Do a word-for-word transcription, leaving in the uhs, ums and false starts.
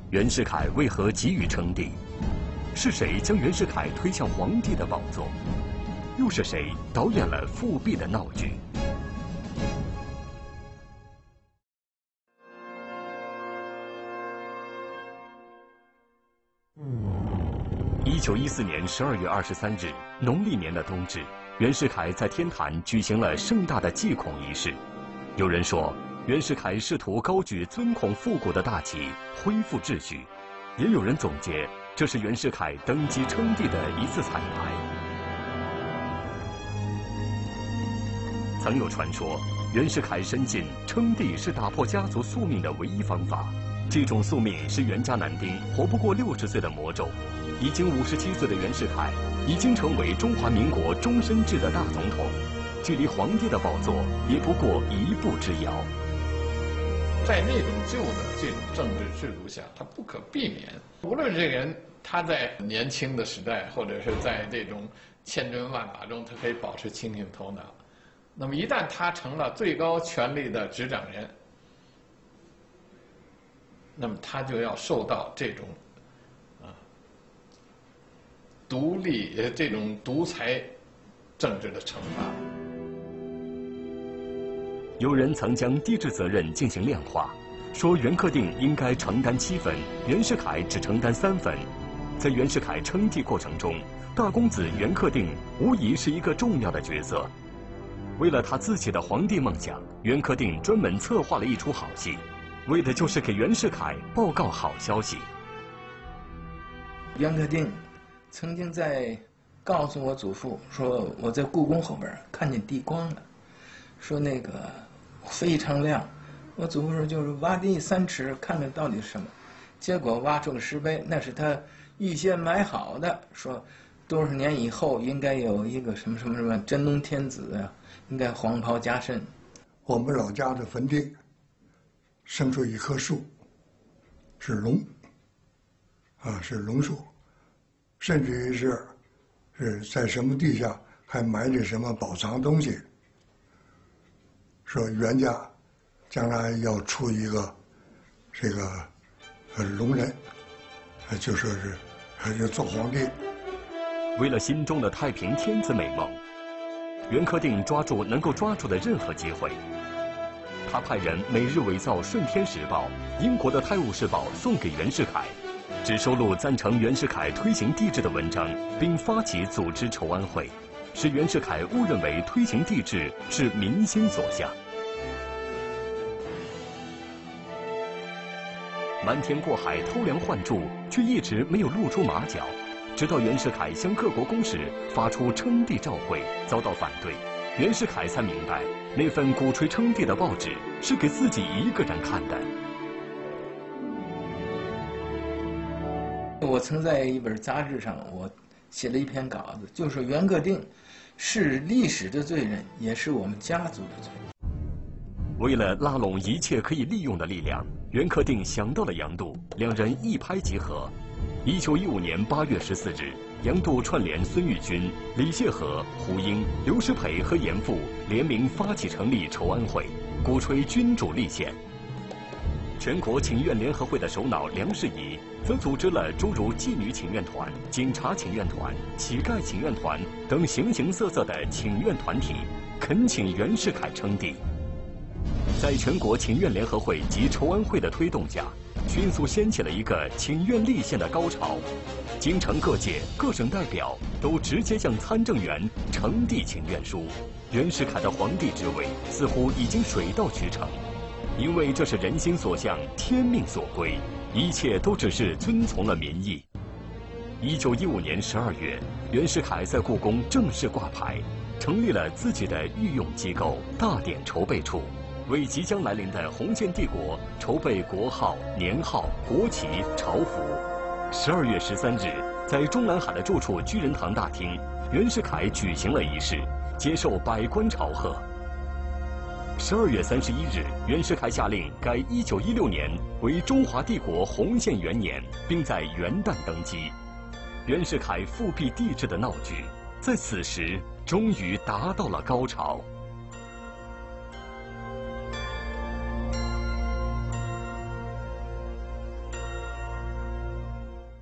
袁世凯为何急于称帝？是谁将袁世凯推向皇帝的宝座？又是谁导演了复辟的闹剧？一九一四年十二月二十三日，农历年的冬至，袁世凯在天坛举行了盛大的祭孔仪式。有人说，袁世凯试图高举尊孔复古的大旗，恢复秩序；也有人总结，这是袁世凯登基称帝的一次彩排。曾有传说，袁世凯深信称帝是打破家族宿命的唯一方法。这种宿命是袁家男丁活不过六十岁的魔咒。已经五十七岁的袁世凯，已经成为中华民国终身制的大总统，距离皇帝的宝座也不过一步之遥。 在那种旧的这种政治制度下，他不可避免。无论这个人他在年轻的时代，或者是在这种千军万马中，他可以保持清醒头脑。那么一旦他成了最高权力的执掌人，那么他就要受到这种啊独立呃这种独裁政治的惩罚。 有人曾将帝制责任进行量化，说袁克定应该承担七分，袁世凯只承担三分。在袁世凯称帝过程中，大公子袁克定无疑是一个重要的角色。为了他自己的皇帝梦想，袁克定专门策划了一出好戏，为的就是给袁世凯报告好消息。 袁克定曾经在告诉我祖父说，我在故宫后边看见地光了，说那个非常亮。我祖父说就是挖地三尺，看看到底是什么。结果挖出个石碑，那是他预先买好的，说多少年以后应该有一个什么什么什么真龙天子啊，应该黄袍加身。 我们老家的坟地生出一棵树，是龙，啊，是龙树，甚至于是是在什么地下还埋着什么宝藏东西。说袁家将来要出一个这个呃龙人，就说是还是做皇帝。 为了心中的太平天子美梦，袁克定抓住能够抓住的任何机会。他派人每日伪造《顺天时报》、英国的《泰晤士报》送给袁世凯，只收录赞成袁世凯推行帝制的文章，并发起组织筹安会，使袁世凯误认为推行帝制是民心所向。瞒天过海、偷梁换柱，却一直没有露出马脚。直到袁世凯向各国公使发出称帝诏会，遭到反对，袁世凯才明白，那份鼓吹称帝的报纸是给自己一个人看的。 我曾在一本杂志上，我写了一篇稿子，就说袁克定是历史的罪人，也是我们家族的罪人。 为了拉拢一切可以利用的力量，袁克定想到了杨度，两人一拍即合。一九一五年八月十四日，杨度串联孙玉军、李谢和、胡英、刘师培和严复联名发起成立筹安会，鼓吹君主立宪。全国请愿联合会的首脑梁士仪则组织了诸如妓女请愿团、警察请愿团、乞丐请愿团等形形色色的请愿团体，恳请袁世凯称帝。在全国请愿联合会及筹安会的推动下，迅速掀起了一个请愿立宪的高潮。京城各界各省代表都直接向参政员呈递请愿书。袁世凯的皇帝之位似乎已经水到渠成，因为这是人心所向、天命所归，一切都只是遵从了民意。一九一五年十二月，袁世凯在故宫正式挂牌，成立了自己的御用机构大典筹备处，为即将来临的洪建帝国筹备国号、年号、国旗、朝服。十二月十三日，在中南海的住处居仁堂大厅，袁世凯举行了仪式，接受百官朝贺。十二月三十一日，袁世凯下令改一九一六年为中华帝国洪宪元年，并在元旦登基。袁世凯复辟帝制的闹剧，在此时终于达到了高潮。